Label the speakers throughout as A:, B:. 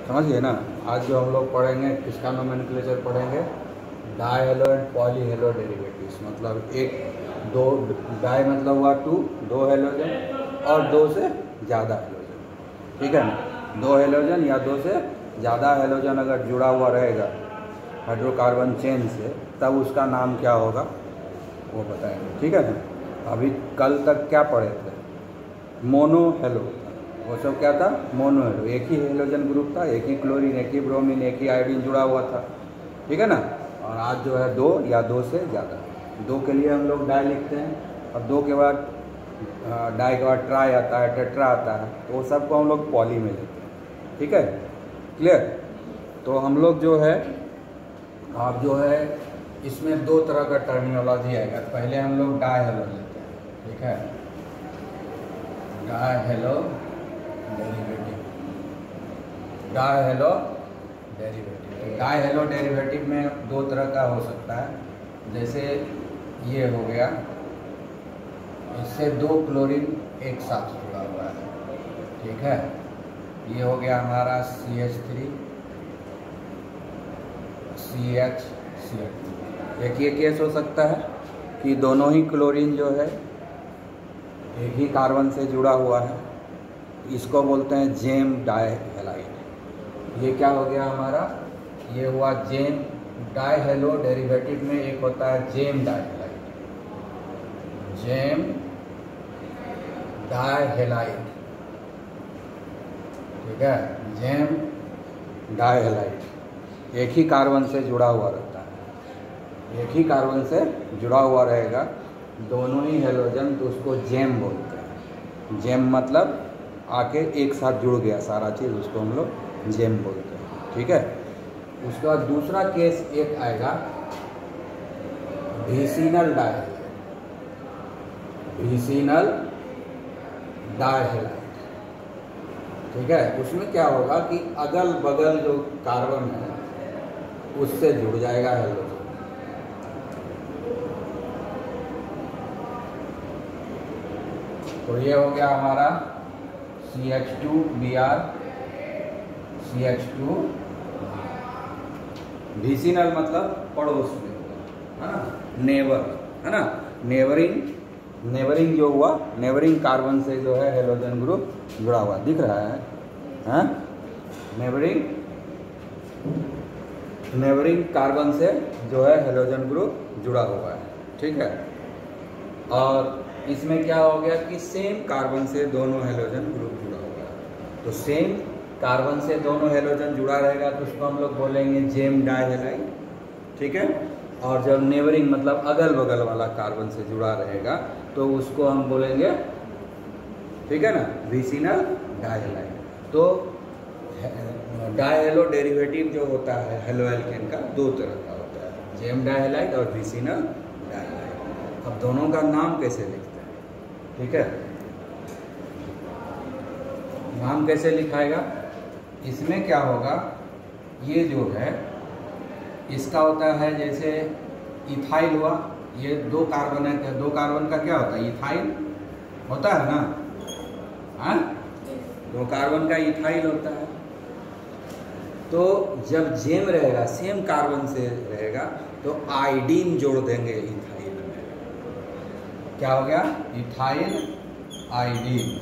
A: समझ गए ना। आज जो हम लोग पढ़ेंगे किसका नोमेनक्लेचर पढ़ेंगे, dihalo and polyhalo derivatives. मतलब एक दो, डाई मतलब हुआ 2 2 हेलोजन और 2 से ज़्यादा हेलोजन, ठीक है ना। 2 हेलोजन या 2 से ज़्यादा हेलोजन अगर जुड़ा हुआ रहेगा हाइड्रोकार्बन चेन से, तब उसका नाम क्या होगा वो बताएंगे, ठीक है ना। अभी कल तक क्या पढ़े थे, मोनो हेलो, वो सब क्या था, मोनो हेलो, एक ही हेलोजन ग्रुप था, एक ही क्लोरीन, एक ही ब्रोमीन, एक ही आयोडीन जुड़ा हुआ था, ठीक है ना। और आज जो है 2 या 2 से ज़्यादा। 2 के लिए हम लोग डाई लिखते हैं, और 2 के बाद डाई के बाद ट्राई आता है, टेट्रा आता है, तो वो सबको हम लोग पॉली में लेते हैं, ठीक है, क्लियर। तो हम लोग जो है आप जो है इसमें 2 तरह का टर्मिनोलॉजी आएगा। पहले हम लोग डाई हेलो लेते हैं, ठीक है, dihalo derivative, dihalo derivative. Dihalo derivative में 2 तरह का हो सकता है, जैसे ये हो गया, इससे 2 क्लोरीन एक साथ जुड़ा हुआ है, ठीक है। ये हो गया हमारा CH3 CH एक ये केस हो सकता है कि दोनों ही क्लोरीन जो है एक ही कार्बन से जुड़ा हुआ है, इसको बोलते हैं जेम डाई हैलाइड। ये क्या हो गया हमारा, ये हुआ जेम डाई हेलो डेरिवेटिव में एक होता है gem dihalide, gem dihalide, ठीक है, जेम डाई हैलाइड। एक ही कार्बन से जुड़ा हुआ रहता है, एक ही कार्बन से जुड़ा हुआ रहेगा, दोनों ही हेलोजन, तो उसको जेम बोलते हैं। जेम मतलब आके एक साथ जुड़ गया सारा चीज़, उसको हम लोग जेम बोलते हैं, ठीक है। उसके बाद दूसरा केस एक आएगा vicinal di, vicinal dihalide, ठीक है। उसमें क्या होगा कि अगल बगल जो कार्बन है उससे जुड़ जाएगा हेलोजन, तो ये हो गया हमारा CH2Br CH2। विसिनल मतलब पड़ोस में, है ना, नेबर, है ना, नेबरिंग, नेबरिंग जो हुआ, नेबरिंग कार्बन से जो है हेलोजन ग्रुप जुड़ा हुआ दिख रहा है, हाँ, नेबरिंग, नेबरिंग कार्बन से जो है हेलोजन ग्रुप जुड़ा हुआ है, ठीक है। और इसमें क्या हो गया कि सेम कार्बन से दोनों हेलोजन ग्रुप जुड़ा हुआ है, तो सेम कार्बन से दोनों हेलोजन जुड़ा रहेगा तो उसको हम लोग बोलेंगे जेम डाई हैलाइड, ठीक है। और जब नेबरिंग मतलब अगल बगल वाला कार्बन से जुड़ा रहेगा तो उसको हम बोलेंगे, ठीक है ना, विसिनल डाई हैलाइड। तो डाई हेलो डेरिवेटिव जो होता है हेलो एल्केन का 2 तरह का होता है, जेम डाई हैलाइड और विसिनल डाई हैलाइड। अब दोनों का नाम कैसे लिखते हैं, ठीक है, नाम कैसे लिखाएगा, इसमें क्या होगा, ये जो है इसका होता है जैसे इथाइल हुआ, ये 2 कार्बन है, 2 कार्बन का क्या होता है, इथाइल होता है ना, हाँ, 2 कार्बन का इथाइल होता है। तो जब जेम रहेगा सेम कार्बन से रहेगा तो आयोडीन जोड़ देंगे इथाइल में, क्या हो गया, इथाइल आयोडीन।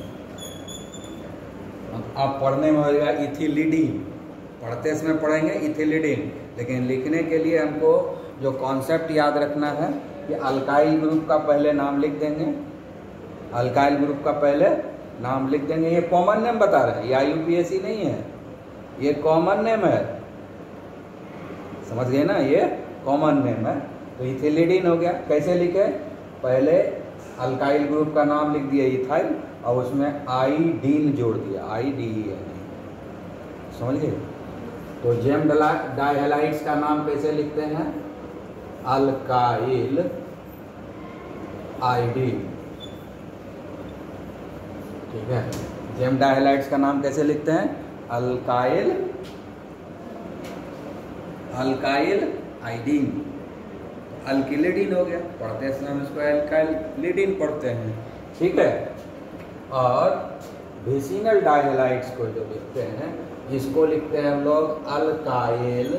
A: अब पढ़ने में हो जाएगा इथिलिडीन, पढ़ते इसमें पढ़ेंगे इथिलिडीन, लेकिन लिखने के लिए हमको जो कॉन्सेप्ट याद रखना है कि अल्काइल ग्रुप का पहले नाम लिख देंगे, अल्काइल ग्रुप का पहले नाम लिख देंगे। ये कॉमन नेम बता रहे हैं, ये IUPAC नहीं है, ये कॉमन नेम है, समझ गए ना, ये कॉमन नेम है। तो इथिलिडीन हो गया, कैसे लिखे, पहले अल्काइल ग्रुप का नाम लिख दिया इथाइल और उसमें आईडीन जोड़ दिया, IDEN, समझ गए। तो जेम डाई हैलाइड्स का नाम कैसे लिखते हैं, अल्काइल आयोडीन, ठीक है। जेम डाई हैलाइड्स का नाम कैसे लिखते हैं, अल्काइल, अल्काइल आयोडीन, अल्किलिडीन हो गया, पढ़ते हैं हम इसको अल्काइलिडीन पढ़ते हैं, ठीक है। और विसिनल डाई हैलाइड्स को जो लिखते हैं इसको लिखते हैं हम लोग अल्काइल,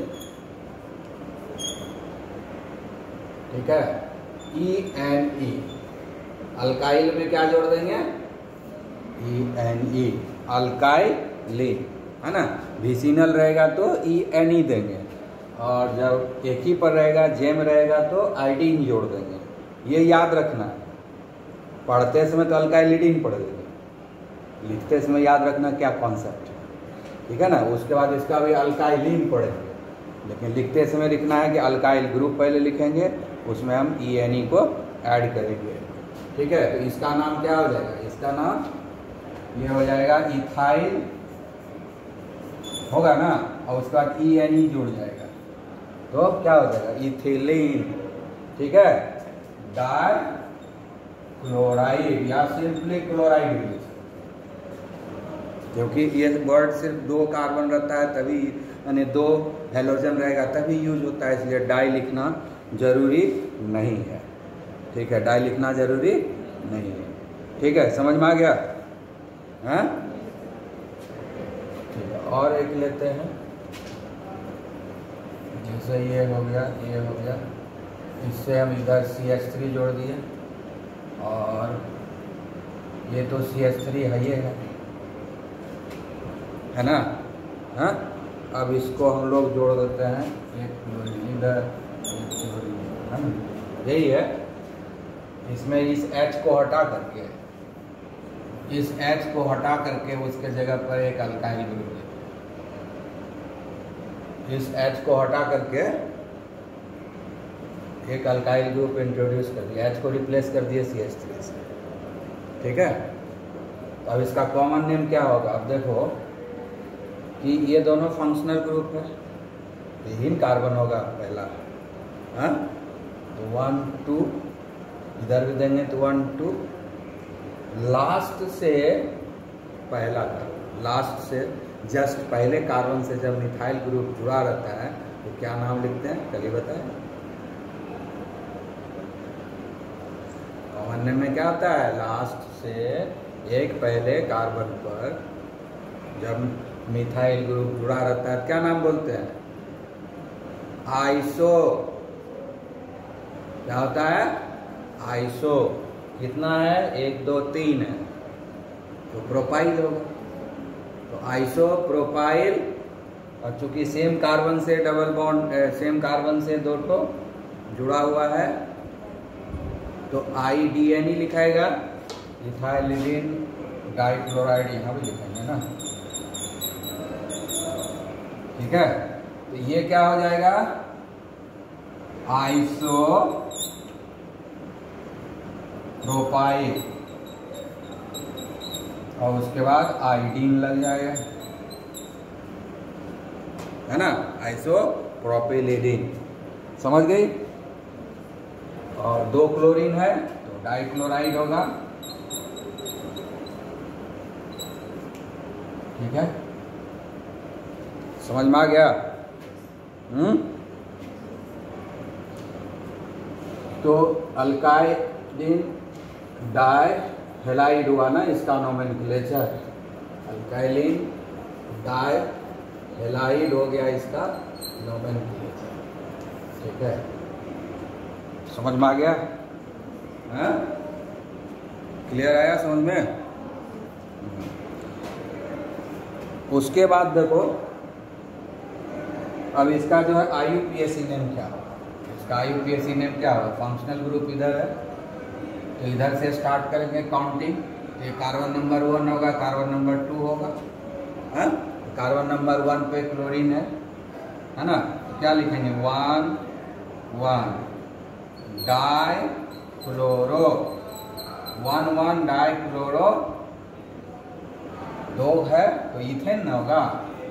A: ठीक है, ENE। अल्काइल में क्या जोड़ देंगे, ENE, अल्काइलिन, है ना। विसिनल रहेगा तो ENE देंगे, और जब एक ही पर रहेगा, जेम रहेगा तो आइडिन जोड़ देंगे। ये याद रखना है, पढ़ते समय तो अल्काइलिडीन पढ़ देंगे, लिखते समय याद रखना क्या कॉन्सेप्ट है, ठीक है ना। उसके बाद इसका भी अल्काइलिन पढ़ेंगे, लेकिन लिखते समय लिखना है कि अल्काइल ग्रुप पहले लिखेंगे, उसमें हम ENE को ऐड करेंगे, ठीक है। तो इसका नाम क्या हो जाएगा, इसका नाम ये हो जाएगा इथाइल होगा ना, और उसके बाद ENE जुड़ जाएगा तो क्या हो जाएगा, इथिलीन, ठीक है। डाई क्लोराइड या सिंपली क्लोराइड यूज, क्योंकि ये वर्ड सिर्फ 2 कार्बन रहता है तभी, यानी 2 हेलोजन रहेगा तभी यूज होता है, इसलिए डाई लिखना जरूरी नहीं है, ठीक है। डाई लिखना जरूरी नहीं है, ठीक है, समझ में आ गया, हैं? ठीक है, और एक लेते हैं, जैसे ये हो गया, ये हो गया, इससे हम इधर CH3 जोड़ दिए, और ये तो CH3 है, ये है ना, हाँ। अब इसको हम लोग जोड़ देते हैं, एक क्लोरीन इधर, एक क्लोरीन, है ना, यही है। इसमें इस H को हटा करके, इस H को हटा करके उसके जगह पर एक अल्काइल ग्रुप देते हैं, इस H को हटा करके एक अल्काइल ग्रुप इंट्रोड्यूस कर दिया, H को रिप्लेस कर दिए CH3 से, ठीक है। तो अब इसका कॉमन नेम क्या होगा, अब देखो कि ये दोनों फंक्शनल ग्रुप है, 3 कार्बन होगा पहला, हाँ, तो 1 2, इधर भी देंगे तो 1 2, लास्ट से पहला कार्बन, लास्ट से जस्ट पहले कार्बन से जब मिथाइल ग्रुप जुड़ा रहता है तो क्या नाम लिखते हैं, चलिए बताएं। कॉमन नेम में क्या होता है, लास्ट से एक पहले कार्बन पर जब मिथाइल ग्रुप जुड़ा रहता है क्या नाम बोलते हैं, आइसो। क्या होता है, आइसो। कितना है, 1 2 3 है, तो प्रोपाइल होगा, तो आइसो प्रोपाइल। और चूंकि सेम कार्बन से डबल बॉन्ड, सेम कार्बन से 2 ठो जुड़ा हुआ है तो IDNE लिखाएगा, इथाइलिन डाइक्लोराइड, यहाँ भी लिखेंगे ना, ठीक है। तो ये क्या हो जाएगा, आइसो प्रोपाइल, और उसके बाद आइडीन लग जाएगा, है ना, आइसो प्रोपिलिडीन, समझ गई। और 2 क्लोरीन है तो डाइक्लोराइड होगा, ठीक है, समझ में आ गया। तो अल्काइलिन डाई हेलाइड हुआ ना इसका नोमेनक्लेचर, अल्काइलिन डाई हेलाइड हो गया इसका नोमेनक्लेचर, ठीक है, समझ में आ गया, है? क्लियर आया समझ में। उसके बाद देखो अब इसका जो है IUPAC नेम क्या होगा, इसका IUPAC नेम क्या होगा, फंक्शनल ग्रुप इधर है तो इधर से स्टार्ट करेंगे काउंटिंग, तो ये कार्बन नंबर 1 होगा, कार्बन नंबर 2 होगा, है, कार्बन नंबर 1 पे क्लोरीन है ना, तो क्या लिखेंगे 1 1 डाई क्लोरो, 1 1 डाई क्लोरो, 2 है तो इथेन ना होगा,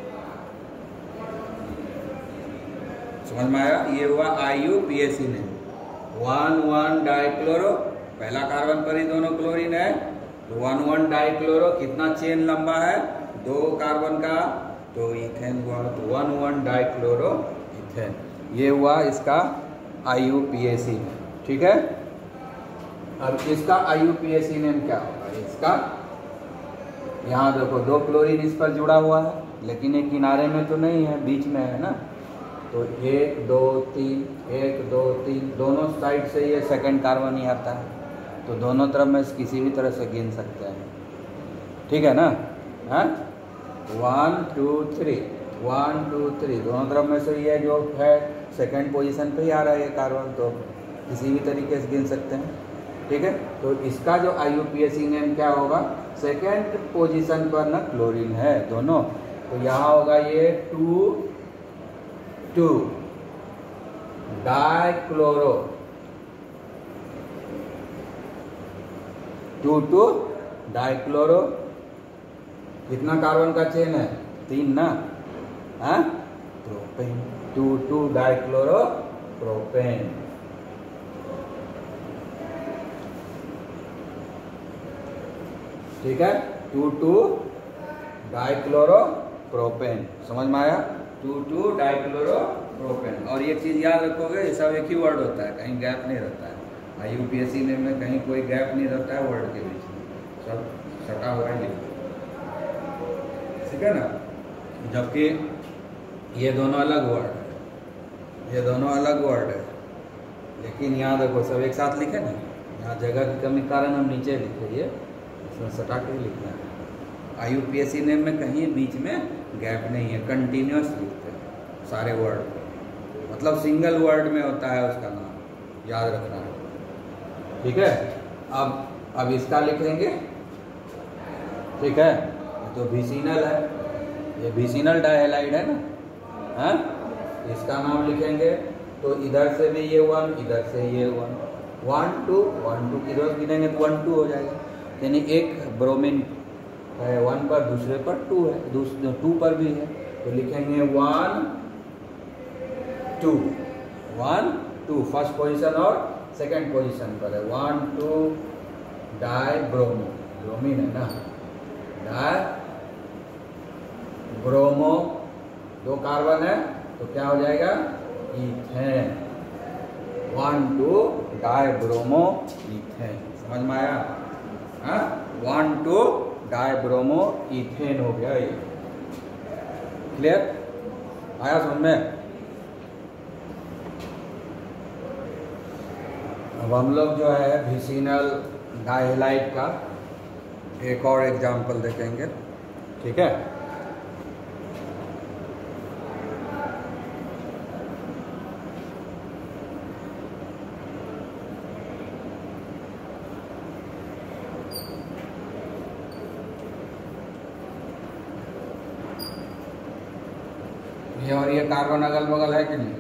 A: समझ में आया। ये हुआ IUPAC ने, 1 1 डाइक्लोरो, पहला कार्बन पर ही दोनों क्लोरीन है तो 1 1 डाइक्लोरो, कितना चेन लंबा है, 2 कार्बन का, तो इथेन हुआ, तो 1 1 डाइक्लोरो इथेन, ये हुआ इसका IUPAC नेम, ठीक है। अब इसका IUPAC नेम क्या होगा, इसका यहाँ देखो 2 क्लोरीन इस पर जुड़ा हुआ है लेकिन ये किनारे में तो नहीं है, बीच में है ना। तो 1 2 3 1 2 3 दोनों साइड से ये सेकंड कार्बन ही आता है, तो दोनों तरफ में किसी भी तरह से गिन सकते हैं, ठीक है ना। हाँ 1 2 3 1 2 3 दोनों तरफ में से ये जो है सेकंड पोजीशन पे ही आ रहा है ये कार्बन, तो किसी भी तरीके से गिन सकते हैं, ठीक है। तो इसका जो IUPAC नेम क्या होगा, सेकंड पोजीशन पर ना क्लोरीन है दोनों, तो यहाँ होगा ये 2 2 डाइक्लोरो 2 2 डाइक्लोरो। कितना कार्बन का चेन है, 3 ना। हाँ प्रोपेन 2 2 डाइक्लोरो प्रोपेन। ठीक है 2 2 डाइक्लोरो प्रोपेन, समझ में आया। 2 2 डाइक्लोरो प्रोपेन। और ये चीज़ याद रखोगे, ये सब एक ही वर्ड होता है, कहीं गैप नहीं रहता है। IUPAC नेम में कहीं कोई गैप नहीं रहता है वर्ड के बीच में, सब सटा हुआ है लिखो, ठीक है ना। जबकि ये दोनों अलग वर्ड है, ये दोनों अलग वर्ड है, लेकिन यहाँ देखो सब एक साथ लिखे ना। यहाँ जगह की कमी के कारण हम नीचे लिखे, ये इसमें सटा के लिखना है। IUPAC नेम में कहीं बीच में गैप नहीं है, कंटिन्यूस लिखते हैं सारे वर्ड, मतलब सिंगल वर्ड में होता है उसका नाम, याद रखना है, ठीक है। अब इसका लिखेंगे, ठीक है। तो विसिनल है, ये विसिनल डाइहैलाइड है ना। हाँ इसका नाम लिखेंगे, तो इधर से भी ये 1, इधर से ये 1 1 2 1 2 की रोज गिनेंगे तो 1 2 हो जाएगा। यानी एक ब्रोमीन है 1 पर, दूसरे पर 2 है, दूसरे 2 पर भी है, तो लिखेंगे 1 2 1 2 फर्स्ट पोजीशन और सेकंड पोजीशन पर है 1 2 डाई ब्रोमो, ब्रोमीन है ना, डाई ब्रोमो 2 कार्बन है, तो क्या हो जाएगा इथेन, 1 2 डाई ब्रोमो इथेन, समझ में आया। हाँ 1 2 डाई ब्रोमो इथेन हो गया ये, क्लियर आया समझ में। अब हम लोग जो है विसिनल डाइहैलाइड का एक और एग्जाम्पल देखेंगे, ठीक है। ये और ये कार्बन अगल बगल है कि नहीं,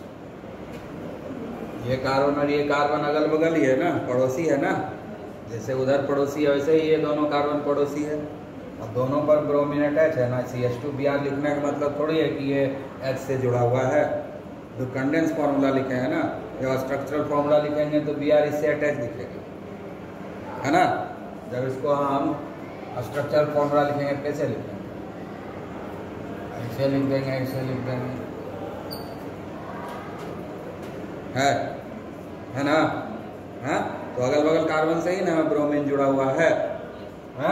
A: ये कार्बन और ये कार्बन अगल बगल ही है ना, पड़ोसी है ना। जैसे उधर पड़ोसी है वैसे ही ये दोनों कार्बन पड़ोसी है, और दोनों पर ब्रोमीन अटैच है ना। CH2Br लिखने का मतलब थोड़ी है कि ये H से जुड़ा हुआ है। जो कंडेंस फार्मूला लिखे हैं ना, जब स्ट्रक्चरल फार्मूला लिखेंगे तो Br इससे अटैच दिखेगा, है ना। जब इसको हम स्ट्रक्चरल फार्मूला लिखेंगे कैसे लिखेंगे, ऐसे लिख देंगे, ऐसे लिख देंगे, है ना। हाँ तो अगल बगल कार्बन से ही ना ब्रोमीन जुड़ा हुआ है, हाँ?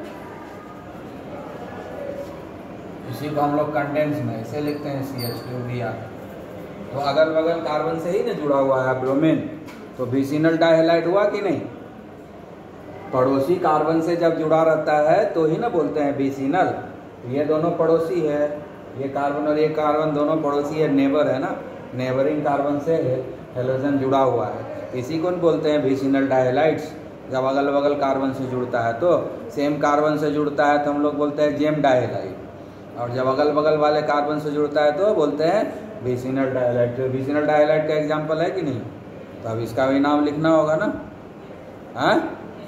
A: इसी को हम लोग कंडेंस में ऐसे लिखते हैं CH2Br। तो अगल बगल कार्बन से ही ना जुड़ा हुआ है ब्रोमीन, तो विसिनल डाइहैलाइड हुआ कि नहीं। पड़ोसी कार्बन से जब जुड़ा रहता है तो ही ना बोलते हैं विसिनल। ये दोनों पड़ोसी है, ये कार्बन और ये कार्बन दोनों पड़ोसी है, नेबर है ना, नेबरिंग कार्बन से हेलोजन जुड़ा हुआ है, इसी को बोलते हैं विसिनल डाइहैलाइड्स। जब अगल बगल कार्बन से जुड़ता है तो सेम कार्बन से जुड़ता है तो हम लोग बोलते हैं जेम डाइहैलाइड, और जब अगल बगल वाले कार्बन से जुड़ता है तो बोलते हैं विसिनल डाइहैलाइड। तो विसिनल डाइहैलाइड का एग्जाम्पल है कि नहीं, तो अब इसका भी नाम लिखना होगा ना। हाँ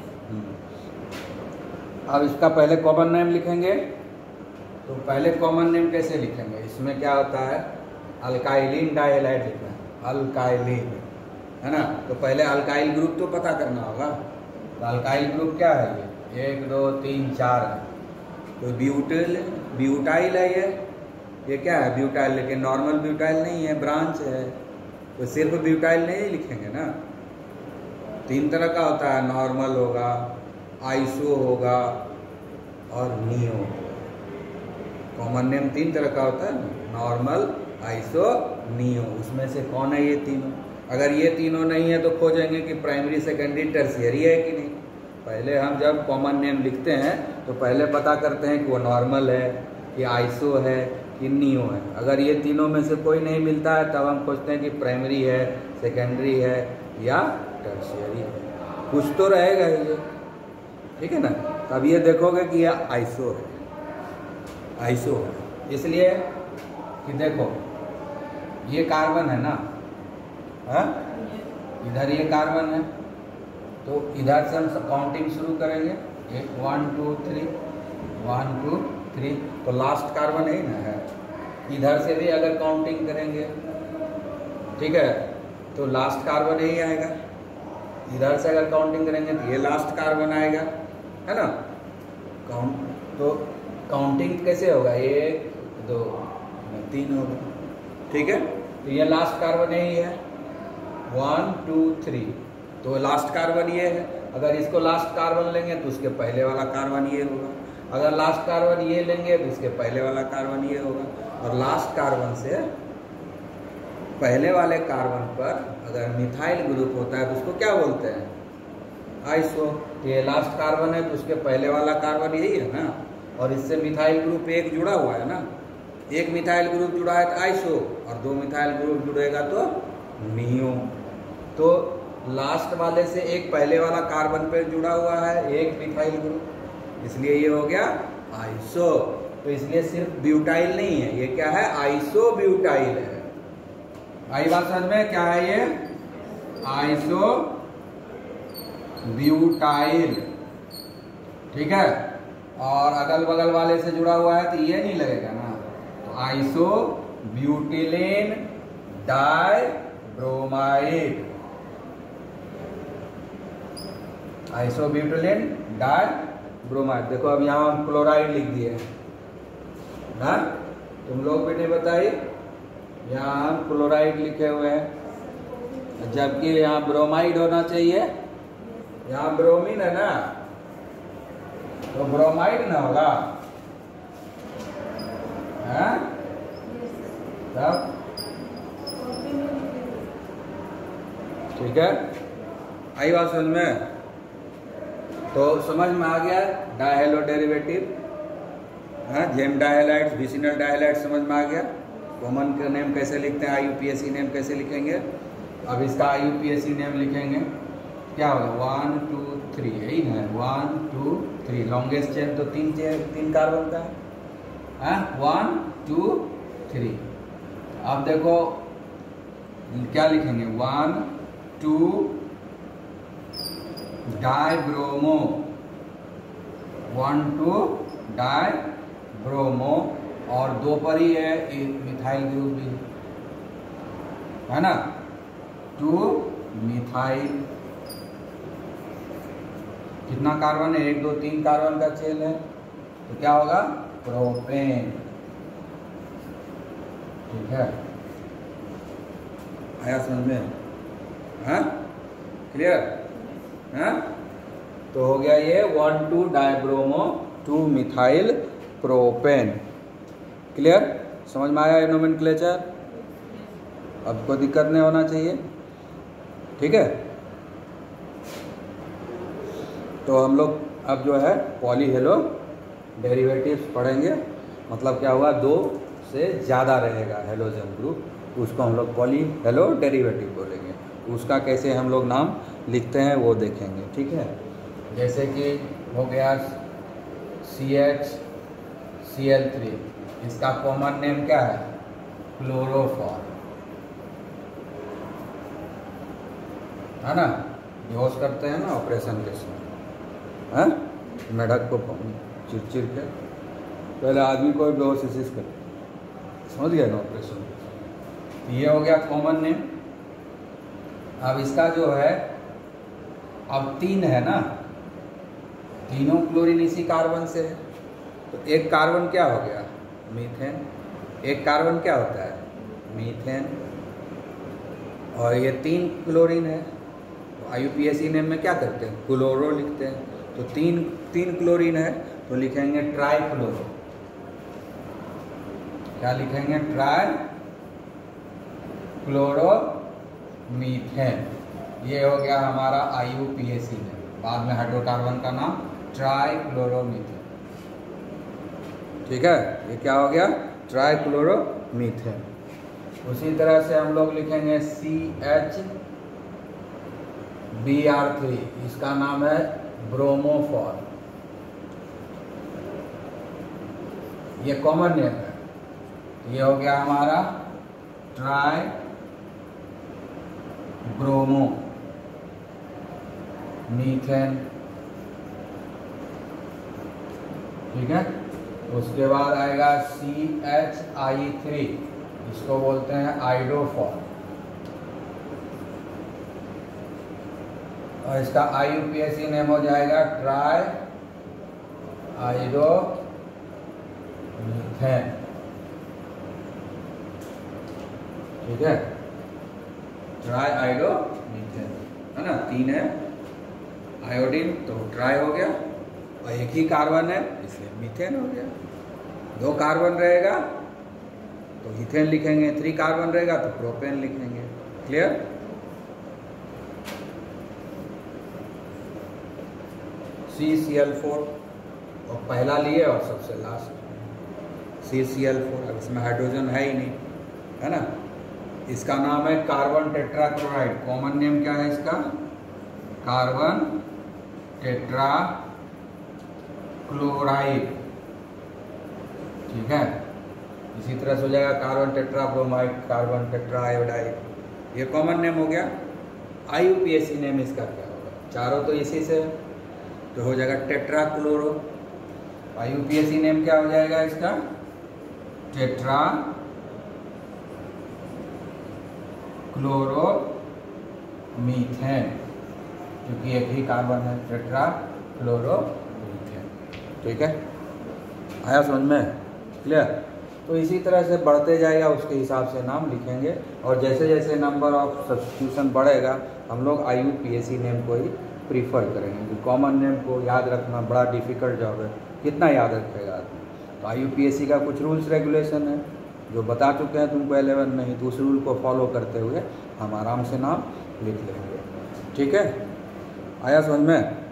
A: अब इसका पहले कॉमन नेम लिखेंगे, तो पहले कॉमन नेम कैसे लिखेंगे, इसमें क्या होता है अल्काइलिन डाइहैलाइड लिखना है, अल्काइलिन है ना। तो पहले अल्काइल ग्रुप तो पता करना होगा, तो अल्काइल ग्रुप क्या है, ये 1 2 3 4 है, तो ब्यूटाइल है ये क्या है ब्यूटाइल, लेकिन नॉर्मल ब्यूटाइल नहीं है, ब्रांच है, तो सिर्फ ब्यूटाइल नहीं लिखेंगे ना। 3 तरह का होता है, नॉर्मल होगा, आइसो होगा और नियो। कॉमन नेम 3 तरह का होता है ना, नॉर्मल, आइसो, नियो। उसमें से कौन है ये तीनों? अगर ये तीनों नहीं है तो खोजेंगे कि प्राइमरी, सेकेंडरी, टर्शियरी है कि नहीं। पहले हम जब कॉमन नेम लिखते हैं तो पहले पता करते हैं कि वो नॉर्मल है, कि आइसो है, कि नियो है। अगर ये तीनों में से कोई नहीं मिलता है तब हम खोजते हैं कि प्राइमरी है, सेकेंडरी है या टर्शियरी है। कुछ तो रहेगा ये, ठीक है ना। तब ये देखोगे कि ये आइसो है, आइसो है। इसलिए कि देखो ये कार्बन है ना, हाँ, इधर ये कार्बन है, तो इधर से हम काउंटिंग शुरू करेंगे। 1 2 3, 1 2 3, तो लास्ट कार्बन ही ना है। इधर से भी अगर काउंटिंग करेंगे, ठीक है, तो लास्ट कार्बन यही आएगा। इधर से अगर काउंटिंग करेंगे तो ये लास्ट कार्बन आएगा, है ना। तो काउंटिंग कैसे होगा? 1 2 3 होगा, ठीक है। तो ये लास्ट कार्बन यही है, 1 2 3, तो लास्ट कार्बन ये है। अगर इसको लास्ट कार्बन लेंगे तो उसके पहले वाला कार्बन ये होगा। अगर लास्ट कार्बन ये लेंगे तो इसके पहले वाला कार्बन ये होगा। और लास्ट कार्बन से पहले वाले कार्बन पर अगर मिथाइल ग्रुप होता है तो उसको क्या बोलते हैं? आइसो। तो ये लास्ट कार्बन है तो उसके पहले वाला कार्बन यही है ना, और इससे मिथाइल ग्रुप एक जुड़ा हुआ है ना। एक मिथाइल ग्रुप जुड़ा है तो आइसो, और 2 मिथाइल ग्रुप जुड़ेगा तो नियो। तो लास्ट वाले से एक पहले वाला कार्बन पे जुड़ा हुआ है एक मिथाइल ग्रुप, इसलिए ये हो गया आइसो। तो इसलिए सिर्फ ब्यूटाइल नहीं है, ये क्या है? आइसो ब्यूटाइल है। आई बात समझ में? क्या है ये? आइसो ब्यूटाइल, ठीक है। और अगल बगल वाले से जुड़ा हुआ है तो ये नहीं लगेगा ना, तो isobutylene dibromide, isobutylene dibromide. देखो अब यहाँ हम क्लोराइड लिख दिए ना, तुम लोग भी नहीं बताइए, यहाँ हम क्लोराइड लिखे हुए हैं, जबकि यहाँ ब्रोमाइड होना चाहिए। यहाँ ब्रोमीन है ना, तो ब्रोमाइड ना होगा, है? तब ठीक है, आई बात समझ में? तो समझ में आ गया डायहेलो डेरिवेटिव, हाँ, जेम डायहेलाइड्स, विसिनल डायहेलाइड्स समझ में आ गया। कॉमन का नेम कैसे लिखते हैं, IUPAC नेम कैसे लिखेंगे। अब इसका IUPAC नेम लिखेंगे, क्या होगा? 1 2 3, यही ना, 1 2 3। लॉन्गेस्ट चेन तो 3 कार्बन का है, 1 2 3। अब देखो क्या लिखेंगे? 1 2 डाइब्रोमो, 1 2 डाइब्रोमो, और 2 पर ही है, एक मिथाइल ग्रुप भी है ना, 2 मिथाइल। कितना कार्बन है? 1 2 3 कार्बन का चेन है, तो क्या होगा? प्रोपेन, ठीक है। आया समझ में? हाँ, क्लियर? हाँ, तो हो गया ये 1 2 डाइब्रोमो 2 मिथाइल प्रोपेन। क्लियर? समझ में आया ये नोमेनक्लेचर? अब कोई दिक्कत नहीं होना चाहिए, ठीक है। तो हम लोग अब जो है पॉलीहेलो डेरिवेटिव्स पढ़ेंगे। मतलब क्या हुआ? 2 से ज़्यादा रहेगा हेलोजन ग्रुप, उसको हम लोग पॉलीहेलो डेरिवेटिव बोलेंगे। उसका कैसे हम लोग नाम लिखते हैं वो देखेंगे, ठीक है। जैसे कि हो गया CHCl3, इसका कॉमन नेम क्या है? क्लोरोफॉर्म, है ना। बेहोश करते हैं ना ऑपरेशन के समय, हाँ, मेढक को चिर के, पहले आदमी को बेहोश इसी कर, समझ गया ना ऑपरेशन। ये हो गया कॉमन नेम। अब इसका जो है, अब 3 है ना, तीनों क्लोरीन इसी कार्बन से है, तो एक कार्बन क्या हो गया? मीथेन। एक कार्बन क्या होता है? मीथेन। और ये 3 क्लोरीन है, तो IUPAC नेम में क्या करते हैं? क्लोरो लिखते हैं। तो 3 क्लोरीन है तो लिखेंगे ट्राईक्लोरो, क्या लिखेंगे? Trichloromethane. ये हो गया हमारा IUPAC में, बाद में हाइड्रोकार्बन का नाम ट्राई क्लोरोमीथेन। ठीक है, ये क्या हो गया? Trichloromethane. उसी तरह से हम लोग लिखेंगे CHBr3, इसका नाम है ब्रोमोफॉर। ये कॉमन नेम है। ये हो गया हमारा ट्राई ब्रोमो मीथेन। ठीक है, उसके बाद आएगा CHI3, इसको बोलते हैं आइडोफॉर, और इसका IUPAC नेम हो जाएगा ट्राई आइडोमीथेन। ठीक है, ट्राई आइडोमीथेन है ना, 3 है आयोडीन, तो ट्राई हो गया, और एक ही कार्बन है इसलिए मीथेन हो गया। 2 कार्बन रहेगा तो इथेन लिखेंगे, 3 कार्बन रहेगा तो प्रोपेन लिखेंगे। क्लियर? CCl4 और पहला लिए और सबसे लास्ट CCl4। अब इसमें हाइड्रोजन है ही नहीं, है ना। इसका नाम है कार्बन टेट्राक्लोराइड। कॉमन नेम क्या है इसका? Carbon tetrachloride. ठीक है, इसी तरह से हो जाएगा कार्बन टेट्राब्रोमाइड, कार्बन टेट्राआयोडाइड। ये कॉमन नेम हो गया। IUPAC नेम इसका क्या होगा? चारों तो इसी से, तो हो जाएगा टेट्राक्लोरो। IUPAC नेम क्या हो जाएगा इसका? टेट्राक्लोरोमीथेन, क्योंकि एक ही कार्बन है, टेट्राक्लोरोमीथेन। ठीक है, आया समझ में? क्लियर? तो इसी तरह से बढ़ते जाएगा, उसके हिसाब से नाम लिखेंगे, और जैसे जैसे नंबर ऑफ सब्स्टिट्यूशन बढ़ेगा हम लोग IUPAC नेम को ही प्रीफर करेंगे। कॉमन नेम को याद रखना बड़ा डिफ़िकल्ट जॉब है, कितना याद रखेगा आदमी। तो IUPAC का कुछ रूल्स रेगुलेशन है जो बता चुके हैं तुमको 11 में ही, तो उस रूल को फॉलो करते हुए हम आराम से नाम लिख लेंगे। ठीक है, आया समझ में?